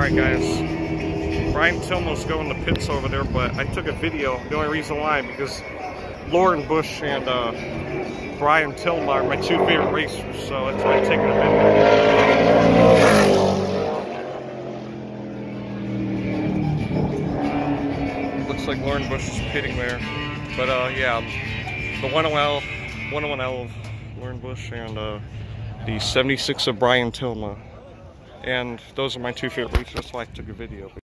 Alright guys, Brian Tillema's going to pits over there, but I took a video. The only reason why, because Lauren Bush and Brian Tillema are my two favorite racers, so that's why I'm taking a video. Looks like Lauren Bush is pitting there, but yeah, the 101L of Lauren Bush and the 76 of Brian Tillema. And those are my two favorite racers, that's why I took a video.